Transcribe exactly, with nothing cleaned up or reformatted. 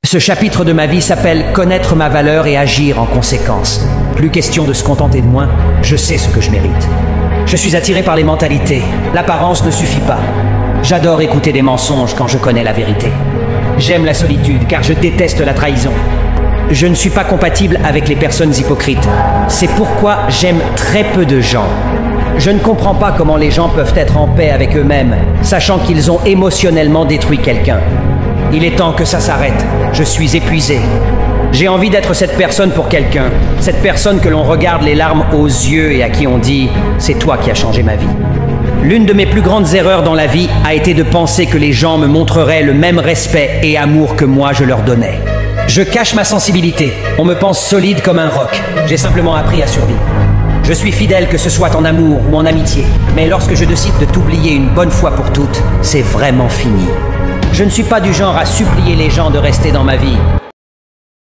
Ce chapitre de ma vie s'appelle « Connaître ma valeur et agir en conséquence ». Plus question de se contenter de moi, je sais ce que je mérite. Je suis attiré par les mentalités. L'apparence ne suffit pas. J'adore écouter des mensonges quand je connais la vérité. J'aime la solitude car je déteste la trahison. Je ne suis pas compatible avec les personnes hypocrites. C'est pourquoi j'aime très peu de gens. Je ne comprends pas comment les gens peuvent être en paix avec eux-mêmes, sachant qu'ils ont émotionnellement détruit quelqu'un. Il est temps que ça s'arrête. Je suis épuisé. J'ai envie d'être cette personne pour quelqu'un. Cette personne que l'on regarde les larmes aux yeux et à qui on dit « c'est toi qui as changé ma vie ». L'une de mes plus grandes erreurs dans la vie a été de penser que les gens me montreraient le même respect et amour que moi je leur donnais. Je cache ma sensibilité. On me pense solide comme un roc. J'ai simplement appris à survivre. Je suis fidèle que ce soit en amour ou en amitié. Mais lorsque je décide de t'oublier une bonne fois pour toutes, c'est vraiment fini. Je ne suis pas du genre à supplier les gens de rester dans ma vie.